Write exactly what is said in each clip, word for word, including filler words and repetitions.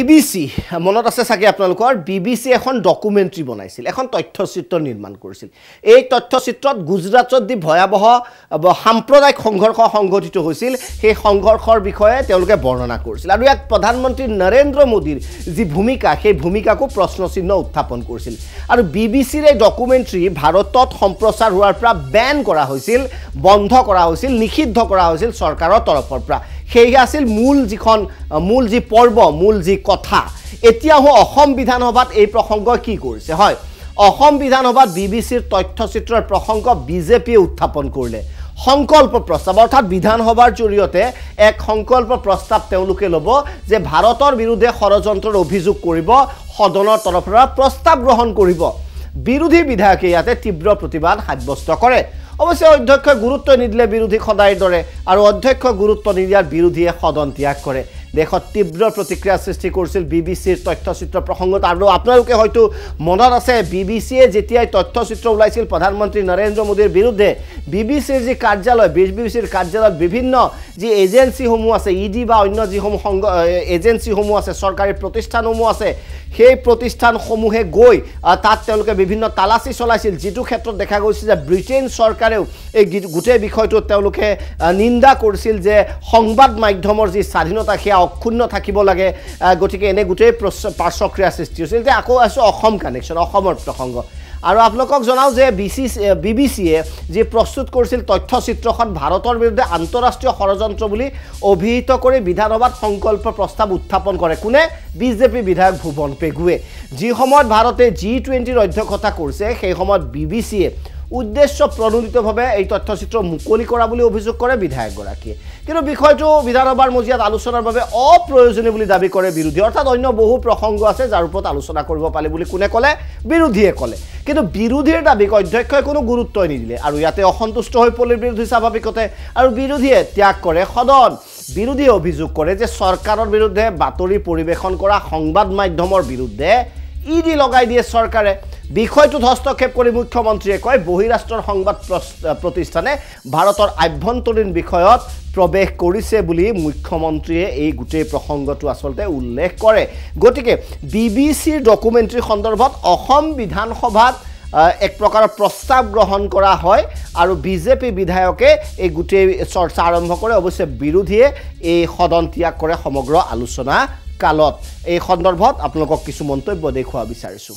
BBC মনত আছে চাগে আপোনালোকৰ বিবিসি এখন ডকুমেণ্টৰী বনাইছিল এখন তথ্যচিত্ৰ নিৰ্মাণ কৰিছিল এই তথ্যচিত্ৰত গুজৰাটত দি ভয়াবহ সাম্প্ৰদায়িক সংঘৰ্ষ সংঘটিত হৈছিল সেই সংঘৰ্ষৰ বিষয়ে তেওঁলোকে বৰ্ণনা কৰিছিল আৰু ইয়াত প্ৰধানমন্ত্ৰী নৰেন্দ্ৰ মোদীৰ যি ভূমিকা সেই ভূমিকাকো প্ৰশ্নচিহ্ন উত্থাপন কৰিছিল আৰু বিবিসিৰ এই ডকুমেণ্টৰী ভাৰতত সম্প্ৰচাৰ হোৱাৰ পৰা বেন কৰা হৈছিল বন্ধ কৰা হৈছিল নিষিদ্ধ কৰা হৈছিল চৰকাৰৰ তৰফৰ পৰা সেই আছিল মূল যিখন মূল যি পৰ্ব মূল যি কথা এতিয়াও অসম বিধানসভাত এই প্ৰসংগ কি কৰিছে হয় অসম বিধানসভাত বিবিসিৰ তথ্যচিত্ৰৰ প্ৰসংগ বিজেপিয়ে উত্থাপন কৰিলে সংকল্প প্ৰস্তাৱ অৰ্থাৎ বিধানসভাৰ জৰিয়তে এক সংকল্প প্ৰস্তাৱ তেওঁলোকে ল'ব যে ভাৰতৰ বিৰুদ্ধে ষড়যন্ত্ৰৰ অভিযোগ কৰিব সদনৰ তৰফৰ পৰা প্ৰস্তাৱ গ্ৰহণ কৰিব বিৰোধী বিধায়কে ইয়াতে তীব্ৰ প্ৰতিবাদ সাব্যস্ত কৰে অৱশ্যে অধ্যক্ষই গুৰুত্ব নিদিলে বিৰোধী সদায়ৰ দৰে আৰু অধ্যক্ষ গুৰুত্ব নিদিয়াৰ বিৰোধীয়ে সদন ত্যাগ কৰে দেশত তীব্ৰ প্ৰতিক্ৰিয়া সৃষ্টি কৰিছিল বিবিসিৰ তথ্যচিত্ৰ প্ৰসংগত আৰু আপোনালোকে হয়তো মনত আছে বিবিসিয়ে যেতিয়াই তথ্যচিত্ৰ ওলাইছিল প্ৰধানমন্ত্ৰী নৰেন্দ্ৰ মোদীৰ বিৰুদ্ধে বিবিসিৰ যি কাৰ্যালয় বিবিসিৰ কাৰ্যালয়ত বিভিন্ন যি এজেন্সিসমূহ আছে ইডি বা অন্য যিসমূহ এজেন্সিসমূহ আছে চৰকাৰী প্ৰতিষ্ঠানসমূহ আছে সেই প্ৰতিষ্ঠানসমূহে গৈ তাত তেওঁলোকে বিভিন্ন তালাচী চলাইছিল যিটো ক্ষেত্ৰত দেখা গৈছিল যে ব্ৰিটেইন চৰকাৰেও এই গোটেই বিষয়টো তেওঁলোকে নিন্দা কৰিছিল যে সংবাদ মাধ্যমৰ যি স্বাধীনতা সেয়া অক্ষুণ্ণ থাকিব লাগে গতিকে এনে গোটেই পাৰ্শ্বক্ৰিয়া সৃষ্টি হৈছিল যে আকৌ আছে অসম কানেকশ্যন অসমৰ প্ৰসংগ আৰু আপোনালোকক জনাও যে বিবিসিয়ে যি প্ৰস্তুত কৰিছিল তথ্যচিত্ৰখন ভাৰতৰ বিৰুদ্ধে আন্তঃৰাষ্ট্ৰীয় ষড়যন্ত্ৰ বুলি অভিহিত কৰি বিধানসভাত সংকল্প প্ৰস্তাৱ উত্থাপন কৰে কোনে বিজেপি বিধায়ক ভুৱন পেগুৱে যি সময়ত ভাৰতে জি টুৱেণ্টিৰ অধ্যক্ষতা কৰিছে সেই সময়ত বিবিসিয়ে উদ্দেশ্য প্ৰণোদিতভাৱে এই তথ্যচিত্ৰ মুকলি কৰা বুলি অভিযোগ কৰে বিধায়কগৰাকীয়ে কিন্তু বিষয়টো বিধানসভাৰ মজিয়াত আলোচনাৰ বাবে অপ্ৰয়োজনীয় বুলি দাবী কৰে বিৰোধী অৰ্থাৎ অন্য বহু প্ৰসংগ আছে যাৰ ওপৰত আলোচনা কৰিব পালে বুলি কোনে ক'লে বিৰোধীয়ে ক'লে কিন্তু বিৰোধীৰ দাবীক অধ্যক্ষই কোনো গুৰুত্বই নিদিলে আৰু ইয়াতে অসন্তুষ্ট হৈ পৰিল বিৰোধী স্বাভাৱিকতে আৰু বিৰোধীয়ে ত্যাগ কৰে সদন বিৰোধীয়ে অভিযোগ কৰে যে চৰকাৰৰ বিৰুদ্ধে বাতৰি পৰিৱেশন কৰা সংবাদ মাধ্যমৰ বিৰুদ্ধে ইডি লগাই দিয়ে চৰকাৰে বিষয়টোত হস্তক্ষেপ কৰি মুখ্যমন্ত্ৰীয়ে কয় বহিৰাষ্ট্ৰৰ সংবাদ প্ৰতিষ্ঠানে ভাৰতৰ আভ্যন্তৰীণ বিষয়ত প্ৰৱেশ কৰিছে বুলি মুখ্যমন্ত্ৰীয়ে এই গোটেই প্ৰসংগটো আচলতে উল্লেখ কৰে গতিকে বিবিসিৰ ডকুমেণ্টৰী সন্দৰ্ভত অসম বিধানসভাত এক প্ৰকাৰৰ প্ৰস্তাৱ গ্ৰহণ কৰা হয় আৰু বিজেপি বিধায়কে এই গোটেই চৰ্চা আৰম্ভ কৰে অৱশ্যে বিৰোধীয়ে এই সদন ত্যাগ কৰে সমগ্ৰ আলোচনা কালত এই সন্দৰ্ভত আপোনালোকক কিছু মন্তব্য দেখুওৱা বিচাৰিছোঁ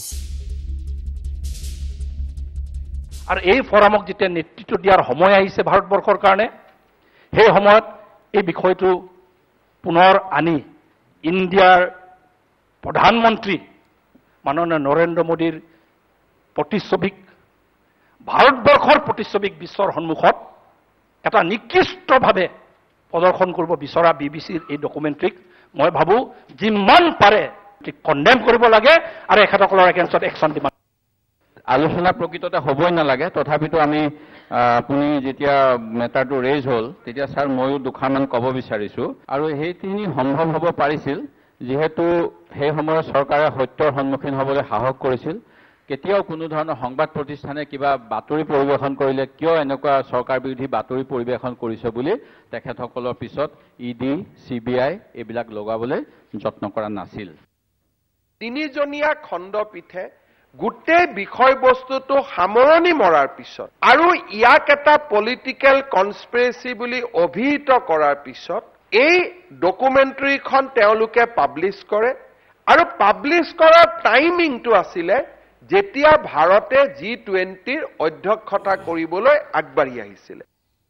আৰু এই ফৰামক যেতিয়া নেতৃত্ব দিয়াৰ সময় আহিছে ভাৰতবৰ্ষৰ কাৰণে সেই সময়ত এই বিষয়টো পুনৰ আনি ইণ্ডিয়াৰ প্ৰধানমন্ত্ৰী মাননীয় নৰেন্দ্ৰ মোদীৰ প্ৰতিচ্ছবিক ভাৰতবৰ্ষৰ প্ৰতিচ্ছবিক বিশ্বৰ সন্মুখত এটা নিকৃষ্টভাৱে প্ৰদৰ্শন কৰিব বিচৰা বিবিসিৰ এই ডকুমেণ্টৰীক মই ভাবোঁ যিমান পাৰে কণ্ডেম কৰিব লাগে আৰু এখেতসকলৰ এগেইনষ্টত একশ্যন দিব আলোচনা প্ৰকৃততে হ'বই নালাগে তথাপিতো আমি আপুনি যেতিয়া মেটাৰটো ৰেজ হ'ল তেতিয়া ছাৰ ময়ো দুখামান ক'ব বিচাৰিছোঁ আৰু সেইখিনি সম্ভৱ হ'ব পাৰিছিল যিহেতু সেই সময়ত চৰকাৰে সত্যৰ সন্মুখীন হ'বলৈ সাহস কৰিছিল কেতিয়াও কোনো ধৰণৰ সংবাদ প্ৰতিষ্ঠানে কিবা বাতৰি পৰিৱেশন কৰিলে কিয় এনেকুৱা চৰকাৰ বিৰোধী বাতৰি পৰিৱেশন কৰিছে বুলি তেখেতসকলৰ পিছত ইডি চি বি আই এইবিলাক লগাবলৈ যত্ন কৰা নাছিল তিনিজনীয়া খণ্ডপীঠে গোটেই বিষয়বস্তুটো সামৰণি মৰাৰ পিছত আৰু ইয়াক এটা পলিটিকেল কনস্পিৰেচি বুলি অভিহিত কৰাৰ পিছত এই ডকুমেণ্টৰীখন তেওঁলোকে পাব্লিছ কৰে আৰু পাব্লিছ কৰাৰ টাইমিংটো আছিলে যেতিয়া ভাৰতে জি টুৱেণ্টিৰ অধ্যক্ষতা কৰিবলৈ আগবাঢ়ি আহিছিলে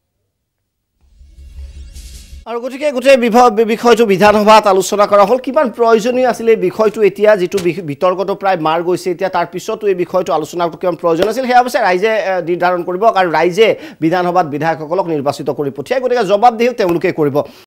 আৰু গতিকে গোটেই বিষয়টো বিধানসভাত আলোচনা কৰা হ'ল কিমান প্ৰয়োজনীয় আছিলে এই বিষয়টো এতিয়া যিটো বিতৰ্কটো প্ৰায় মাৰ গৈছে এতিয়া তাৰ পিছতো এই বিষয়টো আলোচনা কিমান প্ৰয়োজন আছিল সেয়া অৱশ্যে ৰাইজে নিৰ্ধাৰণ কৰিব আৰু ৰাইজে বিধানসভাত বিধায়কসকলক নিৰ্বাচিত কৰি পঠিয়াই গতিকে জবাবদিহিও তেওঁলোকে কৰিব